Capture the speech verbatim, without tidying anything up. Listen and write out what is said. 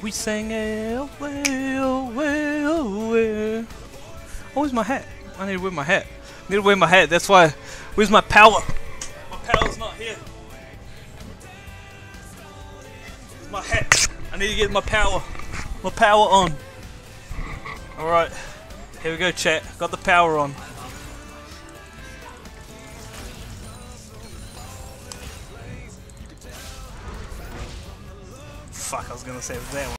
We sang away, away, away. Oh, where's my hat? I need to wear my hat. I need to wear my hat. That's why. Where's my power? My power's not here. Where's my hat? I need to get my power. My power on. Alright. Here we go, chat. Got the power on. Fuck, I was gonna say that one.